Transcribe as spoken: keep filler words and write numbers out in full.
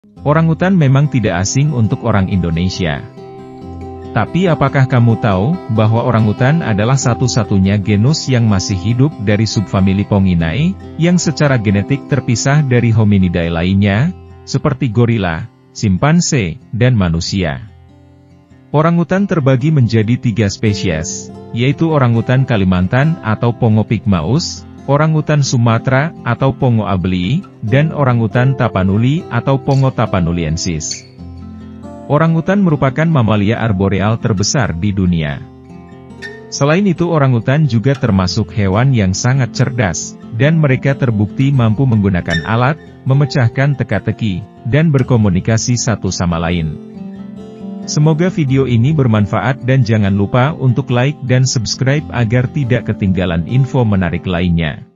Orangutan memang tidak asing untuk orang Indonesia. Tapi apakah kamu tahu, bahwa orangutan adalah satu-satunya genus yang masih hidup dari subfamili Ponginae, yang secara genetik terpisah dari hominidae lainnya, seperti gorila, simpanse, dan manusia. Orangutan terbagi menjadi tiga spesies, yaitu orangutan Kalimantan atau Pongo pygmaeus, orangutan Sumatera atau Pongo ablii, dan orangutan Tapanuli atau Pongo tapanuliensis. Orangutan merupakan mamalia arboreal terbesar di dunia. Selain itu orangutan juga termasuk hewan yang sangat cerdas, dan mereka terbukti mampu menggunakan alat, memecahkan teka-teki, dan berkomunikasi satu sama lain. Semoga video ini bermanfaat dan jangan lupa untuk like dan subscribe agar tidak ketinggalan info menarik lainnya.